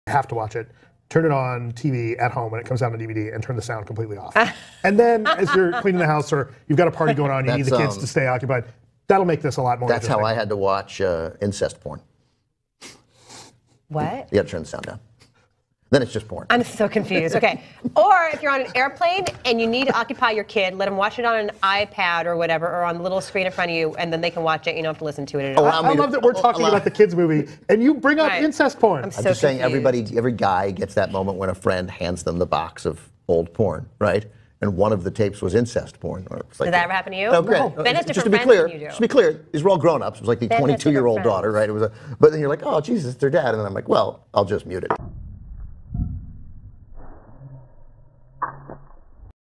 have to watch it. Turn it on TV at home when it comes out on DVD and turn the sound completely off. And then as you're cleaning the house or you've got a party going on, you need the kids to stay occupied. That'll make this a lot more That's interesting. how I had to watch incest porn. What? You got to turn the sound down. Then it's just porn. I'm so confused. Okay. Or if you're on an airplane and you need to occupy your kid, let them watch it on an iPad or whatever, or on the little screen in front of you, and then they can watch it. You don't have to listen to it at all. I love that we're talking about the kids movie, and you bring up incest porn. I'm so I'm just saying confused. every guy gets that moment when a friend hands them the box of old porn, right? And one of the tapes was incest porn. Or it's like, Did that ever happen to you? No, great. No. Ben has Just to different be friends clear, than you do. just to be clear, these were all grown-ups. It was like the Ben has different 22-year-old friends. daughter, right? But then you're like, oh, Jesus, it's their dad. And then I'm like, well, I'll just mute it.